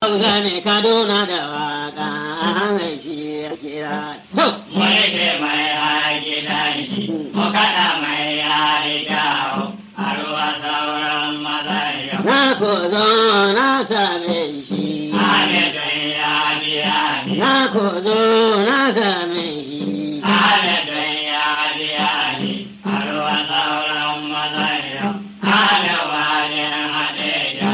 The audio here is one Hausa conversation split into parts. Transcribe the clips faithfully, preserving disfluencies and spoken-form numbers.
gane Kaduna da waka mai shi ya kira. Mulki mai haƙi dan shi, mu kaɗa mai haƙi kyawu, a ruwa sauran mazayya. Na kozo na same shi. Hamidun ya biya ni. Na kozo na same shi. Hamidun ya biya ni, a ruwa sauran mazayya. Hana wajen haɗeja.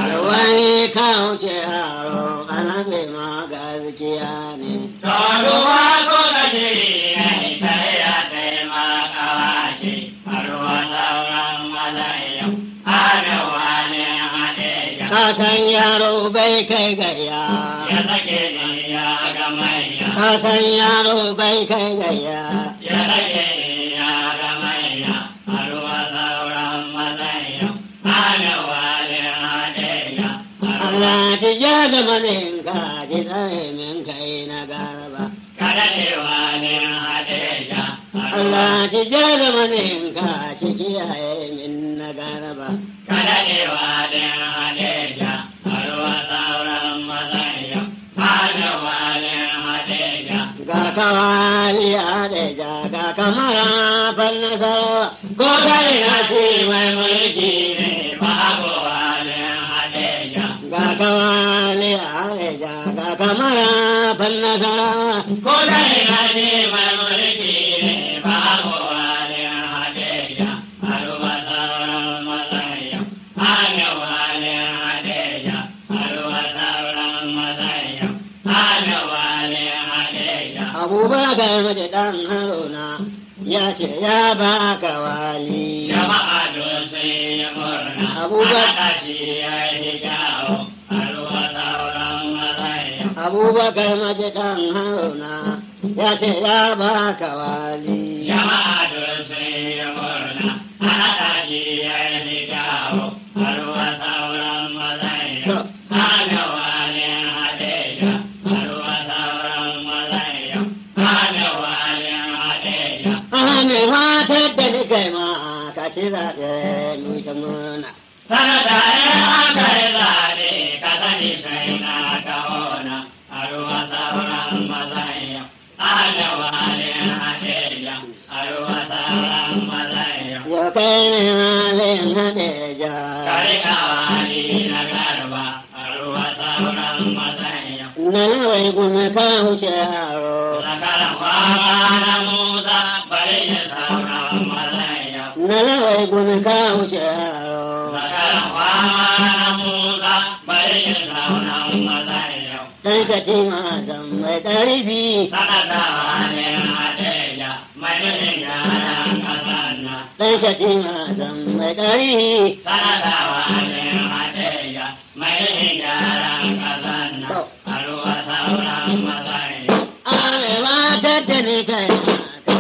Wani kauce haro alabe ma gaskiya ne. Toruwa ko da jiri na ita ya taimaka wace, a ruwa sauran mazayya. Hana wajen haɗeja. Ka san yaro bai kai gaya. Ya sake ni ya ga manya. Ka san yaro bai kai gaya. Ya sake ni ya ga manya. A ruwa sauran mazayya. Hana wajen haɗeja. Allah ci ja da maninka ji tsare min kai na garba. Kada cewa ne haɗeja. Allah ci ja da maninka ci kiyaye min na garba. Kada cewa ne haɗeja. A ruwa sauran mazayya. Hana wajen haɗeja. Ga kawali adeja ga kamara fan nasara ko ta ina ce mai mulki ne Babu wajen haɗeja. ga kawali adeja ga kamara fan nasara Ko da ina ne mai mulki ne babu wajen haɗeja. A ruwa sauran mazayya. Hana wajen haɗeja. A ruwa sauran mazayya. Hana wajen haɗeja. abubakar mace dan haruna ya ce ya ba kawali Jama'a don sun yi murna. Abubakar- Haɗa shi ya yi kyawu. A ruwa sauran mazayya. abubakar mace dan haruna ya ce ya ba kawali Jama'a don sun yi murna. Haɗa shi ya yi kyawu. A ruwa sauran mazayya. Hana wajen haɗeja. A ruwa sauran mazayya. Hana wajen haɗeja. ane matar da ni kai ma ka ci zaɓe mu ta murna Sanata in aka yi zaɓe ka sani sai na ta'ona. A ruwa sauran mazayya. Hana wajen haɗeja. A ruwa sauran mazayya. ya kai ne halin hadeja Kari kawani na garba. A ruwa sauran mazayya. na lawai kuma ka wuce yaro Zakaran wawa na Musa bari ya sauran mazayya. na lawai kuma ka wuce yaro Zakaran wawa na Musa bari ya sauran mazayya. dan sati mazan mai ƙarfi Sanatawa ne haɗeja mai nufin gyaran ƙasar nan. dan sati mazan mai ƙarfi Sanatawa ne haɗeja mai nufin gyaran ƙasar nan. A ruwa sauran mazayya. ane matar da ni kai ma ka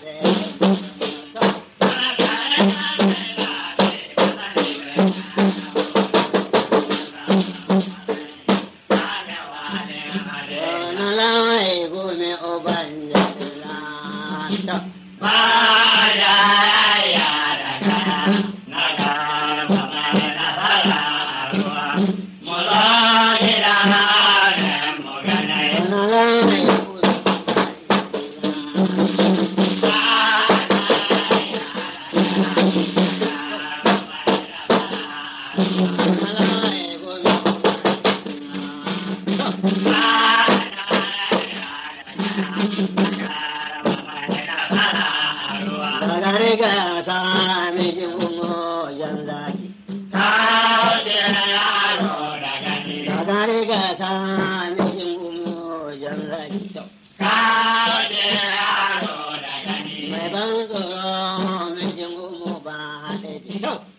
ci zaɓe na lawai kuma oban jala na lawai daga riga sa mijin umo jan zaki daga riga sa mijin umo jan zaki mai ban tsoro mijin umo ba haɗe